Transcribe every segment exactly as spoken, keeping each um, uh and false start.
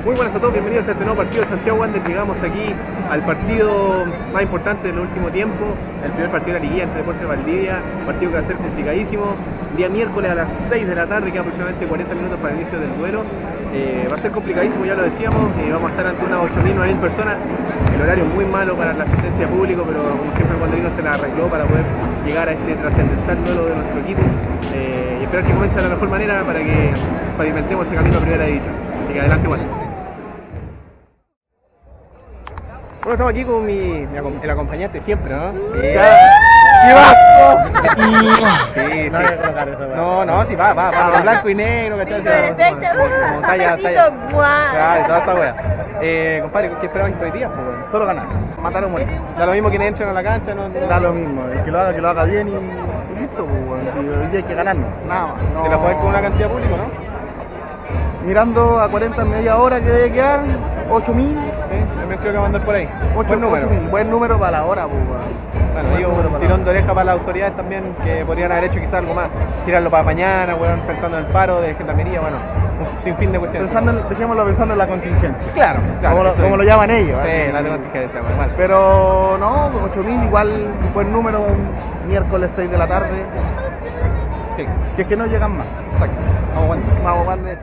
Muy buenas a todos, bienvenidos a este nuevo partido de Santiago Wanderers. Llegamos aquí al partido más importante del último tiempo, el primer partido de la liguilla entre Deportes Valdivia, partido que va a ser complicadísimo. Día miércoles a las seis de la tarde, queda aproximadamente cuarenta minutos para el inicio del duelo. Eh, va a ser complicadísimo, ya lo decíamos, eh, vamos a estar ante unas ocho mil, nueve mil personas. El horario es muy malo para la asistencia pública, pero como siempre el Wanderino se la arregló para poder llegar a este trascendental duelo de nuestro equipo eh, y esperar que comience de la mejor manera para que pavimentemos ese camino a primera división. Así que adelante, Wander. Bueno, estamos aquí con mi, mi el acompañante siempre, ¿no? Sí. ¡Qué vasco! Sí, sí. No voy a colocar eso, No, no, sí, va, va, va, blanco y negro, ¿cachai? Como talla, talla. Claro, toda esta wea. Eh, compadre, ¿qué esperaban que hoy día? Pues, bueno, Solo ganar, matar o morir. da lo mismo quienes entren a la cancha, ¿no? Da lo mismo, el que lo haga, que lo haga bien y, y listo, pues, bueno. Si hoy día hay que ganarnos, nada más. No. Que la juegues con una cantidad de público, ¿no? Mirando a cuarenta media hora que debe quedar, ocho mil. Sí, también creo que va a andar por ahí. Buen número. Buen número para la hora, pues, bueno. Bueno, digo, un tirón de oreja para las autoridades también, que podrían haber hecho quizás algo más. Tirarlo para mañana, bueno, pensando en el paro de gendarmería, bueno, un sinfín de cuestiones. Pensando en, dejémoslo pensando en la contingencia. Claro, claro. Como lo, como lo llaman ellos. Sí, ¿eh? la contingencia, normal. Pero no, ocho mil igual, un buen número, miércoles seis de la tarde. Sí. Si es que no llegan más. Exacto. Vamos, Wander. Vamos, Wander.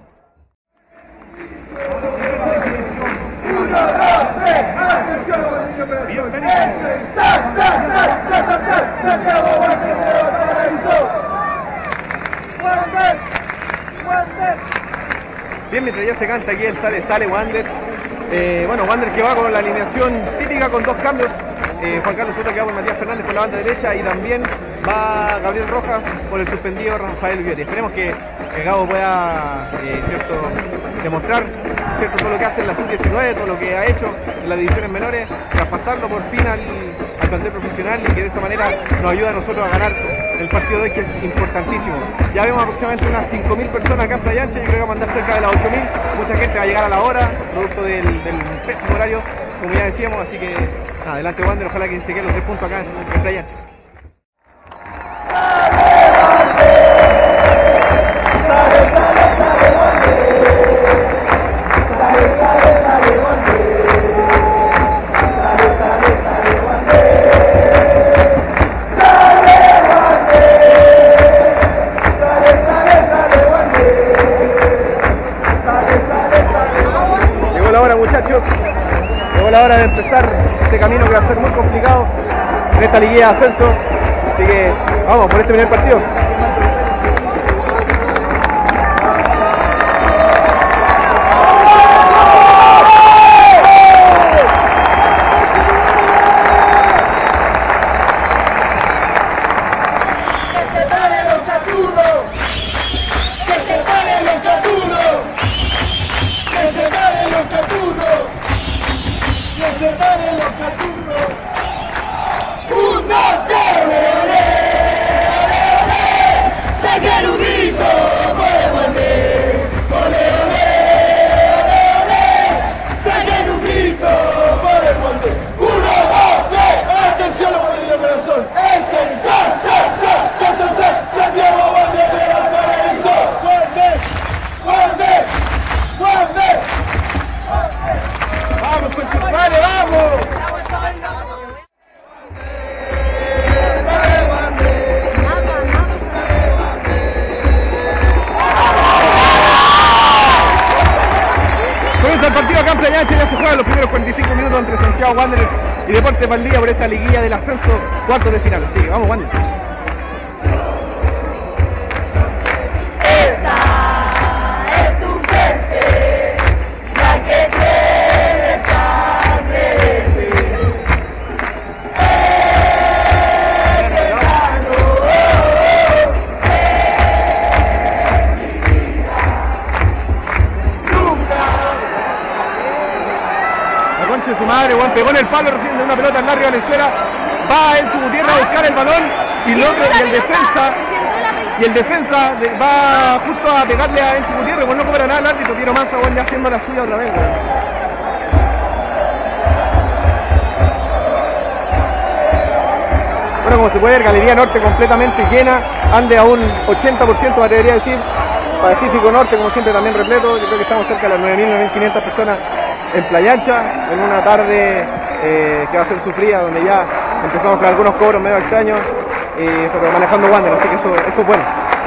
Bien, mientras ya se canta aquí el sale, sale Wander. Eh, bueno, Wander que va con la alineación típica con dos cambios. Eh, Juan Carlos Soto que va con Matías Fernández por la banda derecha y también va Gabriel Rojas por el suspendido Rafael Viotti. Esperemos que, que Gabo pueda eh, cierto, demostrar cierto, todo lo que hace en la sub diecinueve, todo lo que ha hecho en las divisiones menores, traspasarlo por fin al, al plantel profesional y que de esa manera nos ayuda a nosotros a ganar el partido de hoy, que es importantísimo. Ya vemos aproximadamente unas cinco mil personas acá en Playa Ancha, yo creo que vamos a andar cerca de las ocho mil, mucha gente va a llegar a la hora, producto del, del pésimo horario, como ya decíamos, así que nada, adelante Wander, ojalá que se queden los tres puntos acá en, en Playa Ancha. Muchachos, llegó la hora de empezar este camino que va a ser muy complicado en esta liguilla de ascenso, así que vamos por este primer partido. Ya se juegan los primeros cuarenta y cinco minutos entre Santiago Wanderers y Deportes Valdivia por esta liguilla del ascenso, cuartos de final. Así que vamos, Wanderers. Su madre, Juan pegó en el palo recién de una pelota en Larry Valenzuela, va Enzo Gutiérrez a buscar el balón y, lo, y el defensa y el defensa de, va justo a pegarle a Enzo Gutiérrez, pues no cobra nada el árbitro, Piero Massa, bueno, ya haciendo la suya otra vez. Bueno. bueno, como se puede ver, Galería Norte completamente llena, ande a un ochenta por ciento, me atrevería a decir. Pacífico Norte, como siempre, también repleto. Yo creo que estamos cerca de las nueve mil, nueve mil quinientas personas en Playa Ancha, en una tarde eh, que va a ser sufrida, donde ya empezamos con algunos cobros medio extraños, eh, pero manejando Wander, así que eso, eso es bueno.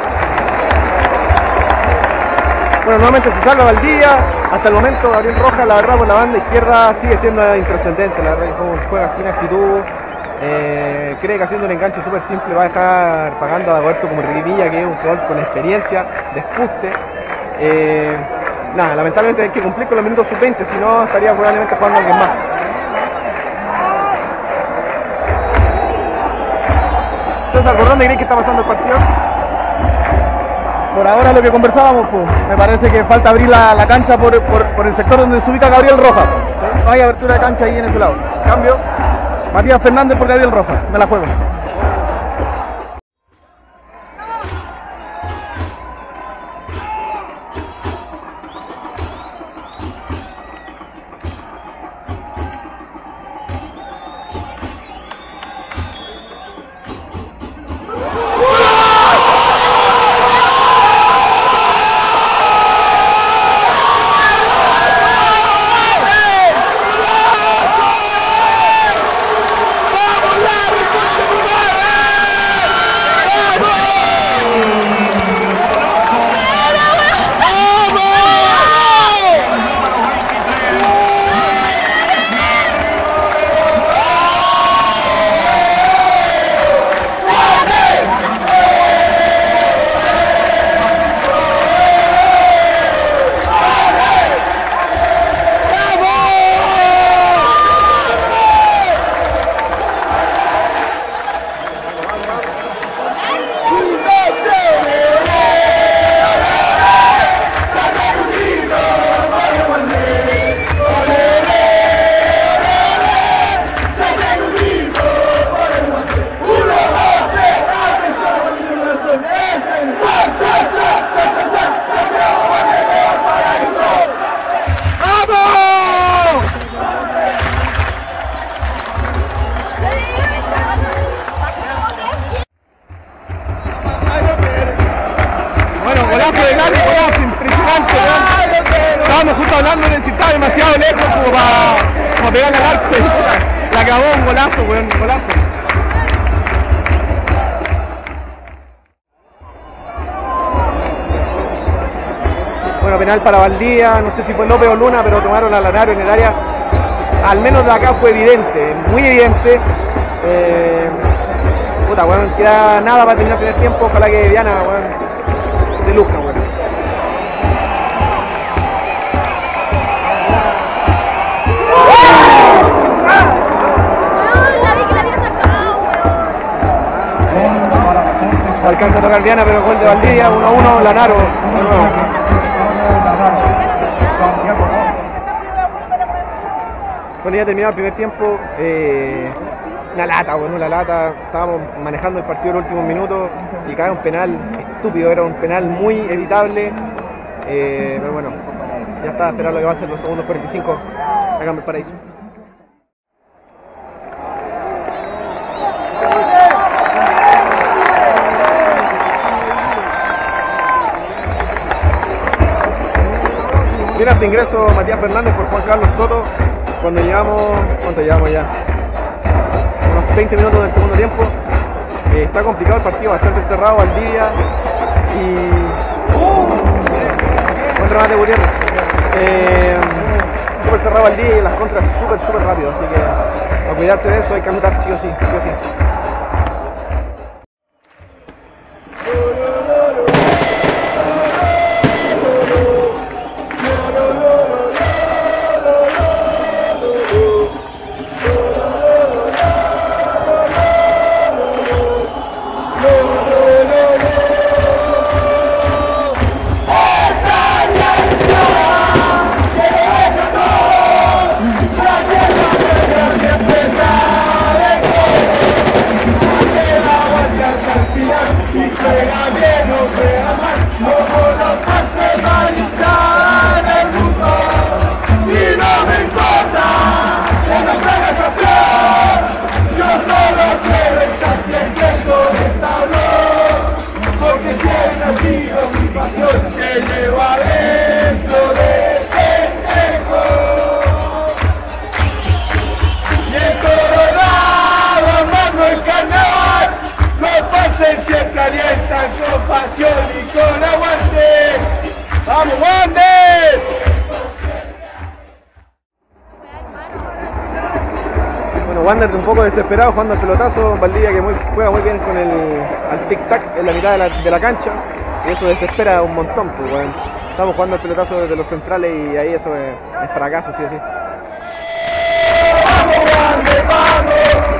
Bueno, nuevamente se salva Valdivia. Hasta el momento Gabriel Rojas, la verdad, por la banda izquierda sigue siendo intrascendente. La verdad que como juega sin actitud, eh, cree que haciendo un enganche súper simple va a dejar pagando a Dagoberto como Riquipilla, que es un jugador con experiencia, despuste. Eh, nada, lamentablemente hay que cumplir con los minutos sub veinte, si no estaría probablemente jugando alguien más. César, ¿por dónde crees que está pasando el partido? Por ahora lo que conversábamos, pues, me parece que falta abrir la, la cancha por, por, por el sector donde se ubica Gabriel Rojas. ¿Sí? No hay abertura de cancha ahí en ese lado. Cambio. Matías Fernández por Gabriel Rojas. Me la juego. Estábamos justo hablando en el estaba demasiado lejos como para, como para pegarle al arco. La acabó un golazo, weón, un golazo. Bueno, penal para Valdivia, no sé si fue López o Luna, pero tomaron a Lanaro en el área. Al menos de acá fue evidente, muy evidente. Eh, puta, bueno, queda nada para terminar el primer tiempo. Ojalá que Diana, bueno, se luzca, bueno. Alcanza a tocar Diana, pero gol de Valdivia, uno a uno, Lanaro, de nuevo. Bueno, ya terminado el primer tiempo, eh, una lata, bueno, una lata, estábamos manejando el partido en los últimos minutos y cae un penal estúpido, era un penal muy evitable, eh, pero bueno, ya está, a esperar lo que va a ser los segundos cuarenta y cinco, acá en Valparaíso. Viene a este ingreso Matías Fernández por Juan Carlos Soto cuando llevamos, ¿cuánto llevamos ya? Unos veinte minutos del segundo tiempo. Eh, está complicado el partido, bastante cerrado, Valdivia y... buen remate Gutiérrez. Eh, súper cerrado Valdivia y las contras súper, súper rápido, así que a cuidarse de eso hay que anotar sí o sí, sí o sí. Wander un poco desesperado jugando el pelotazo, Valdivia que muy, juega muy bien con el al tic-tac en la mitad de la, de la cancha, y eso desespera un montón, pues, bueno. Estamos jugando el pelotazo desde los centrales y ahí eso es, es fracaso, sí o sí. ¡Vamos, Wander, vamos!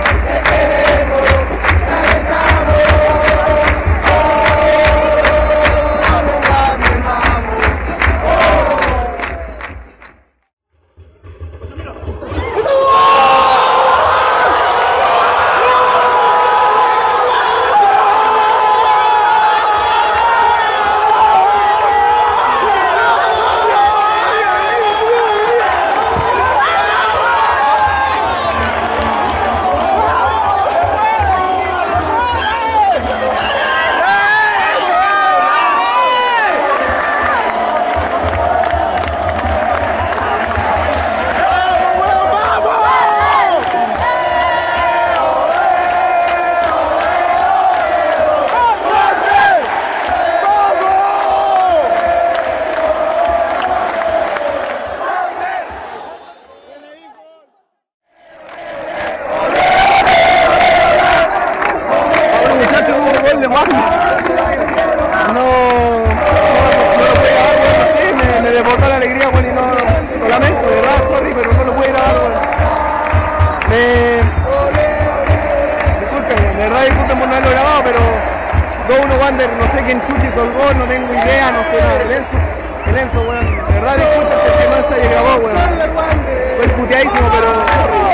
dos uno Wander, no sé quién chuchi hizo el gol, no tengo idea, no sé nada. El Enzo, el Enzo, weón, de verdad disculpen que no se grabó, weón. Fue puteadísimo, pero...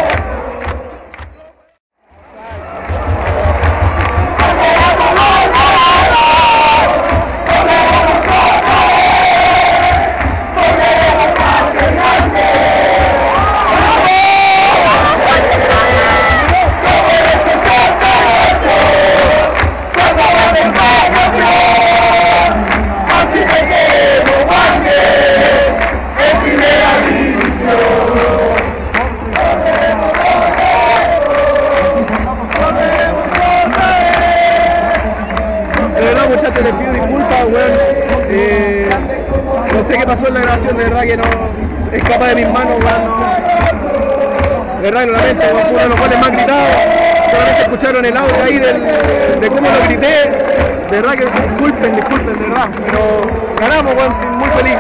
Muchachos, les pido disculpas, weón. Eh, no sé qué pasó en la grabación, de verdad que no escapa de mis manos, weón. No, de verdad que lo lamento, weón, fue uno de los goles más gritados. Solamente escucharon el audio ahí del, de cómo lo grité. De verdad que disculpen, disculpen, de verdad. Pero ganamos, weón, estoy muy feliz.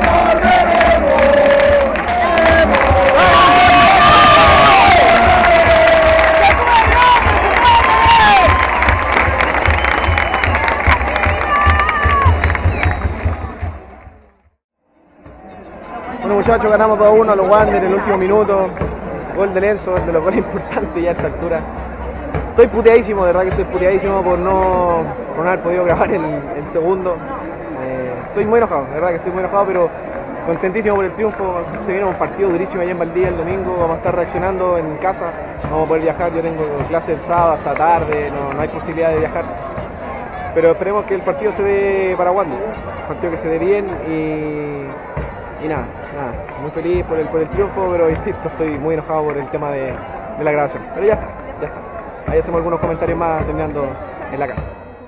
Bueno, muchachos, ganamos dos a uno a los Wander en el último minuto. Gol de Enzo, de los goles importantes ya a esta altura. Estoy puteadísimo, de verdad que estoy puteadísimo por no, por no haber podido grabar el, el segundo. Eh, estoy muy enojado, de verdad que estoy muy enojado, pero contentísimo por el triunfo. Se viene un partido durísimo allá en Valdivia el domingo, vamos a estar reaccionando en casa, vamos a poder viajar. Yo tengo clase el sábado hasta tarde, no, no hay posibilidad de viajar. Pero esperemos que el partido se dé para Wander, un partido que se dé bien y... Y nada, nada, muy feliz por el, por el triunfo, pero insisto, estoy muy enojado por el tema de, de la grabación. Pero ya está, ya está. Ahí hacemos algunos comentarios más terminando en la casa.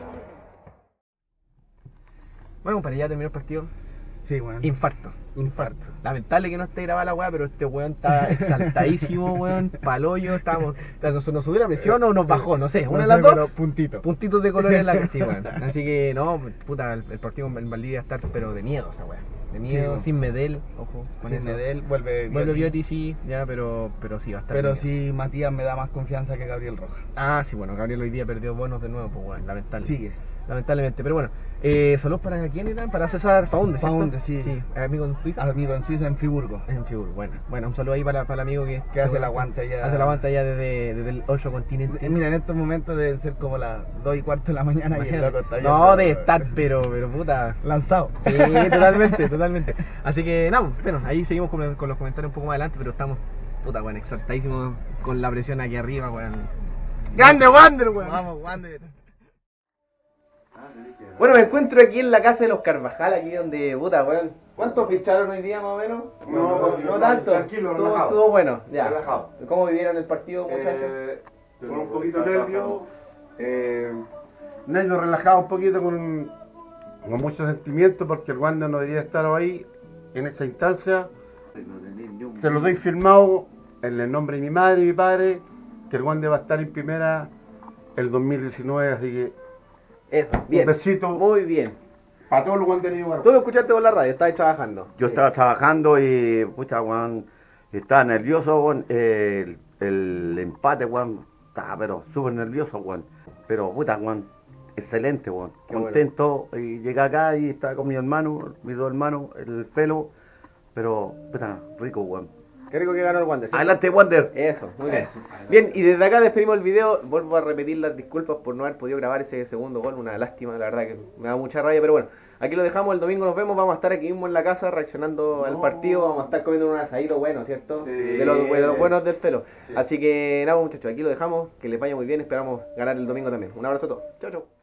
Bueno, compadre, ya terminó el partido. Sí, weón. Infarto, infarto. Lamentable que no esté grabada la weá, pero este weón está exaltadísimo, weón, palollo, estábamos, nos, nos subió la presión o nos bajó, no sé, una de las dos. Puntitos. Puntitos de color en la casa, weón. Así que no, puta, el, el partido en Valdivia está, pero de miedo esa weá. De miedo, sí, sin Medel, ojo, con sin eso. Medel, vuelve Vuelve Bioti, sí, ya, pero, pero sí, va a estar. Pero sí, Matías me da más confianza que Gabriel Rojas. Ah, sí, bueno, Gabriel hoy día perdió bonos de nuevo, pues bueno, lamentable. Sigue. Lamentablemente, pero bueno, eh, saludos para quién eran, para César Faunde, ¿cierto? Faunde, sí. Sí, amigo en Suiza. Amigo en Suiza, en Friburgo. En Friburgo, bueno, bueno, un saludo ahí para, para el amigo que, que hace el aguante allá. Hace el aguante allá desde, desde el ocho continente. Mira, en estos momentos deben ser como las dos y cuarto de la mañana. Y el loco está no, de estar, pero, pero puta. Lanzado. Sí, totalmente, totalmente. Así que, no, bueno, ahí seguimos con, con los comentarios un poco más adelante, pero estamos, puta, bueno, exaltadísimos con la presión aquí arriba, weón. ¡Grande Wander, weón! Vamos, Wander. Bueno, me encuentro aquí en la casa de los Carvajal, aquí donde, puta, weón. ¿Cuántos ficharon hoy día más o menos? No, no, no tanto. Tranquilo, todo, relajado. Estuvo bueno, ya. Relajado. ¿Cómo vivieron el partido, muchachos? Eh, con un poquito de nervio. Eh, nervio relajado un poquito con, con mucho sentimiento porque el Wander no debería estar ahí en esa instancia. Se lo doy firmado en el nombre de mi madre y mi padre que el Wander va a estar en primera el dos mil diecinueve, así que Eso, bien. un besito Muy bien. para todos los wandereños. Tú lo escuchaste por la radio, estabas trabajando. Yo estaba trabajando y, pucha, weón, estaba nervioso, weón, eh, el, el empate, weón, estaba pero súper nervioso, weón, pero, puta, weón, excelente, weón, Qué bueno. contento, y llegué acá y estaba con mi hermano, mis dos hermanos, el pelo, pero, puta, rico, weón. Qué rico que ganó el Wander. ¿cierto? Adelante, Wander. Eso, muy bien. Bien, y desde acá despedimos el video. Vuelvo a repetir las disculpas por no haber podido grabar ese segundo gol. Una lástima, la verdad que me da mucha rabia. Pero bueno, aquí lo dejamos. El domingo nos vemos. Vamos a estar aquí mismo en la casa reaccionando al partido. Vamos a estar comiendo un asadito bueno, ¿cierto? Sí. De, los, de los buenos del pelo. Así que nada, muchachos, aquí lo dejamos. Que les vaya muy bien. Esperamos ganar el domingo también. Un abrazo a todos. Chau, chau.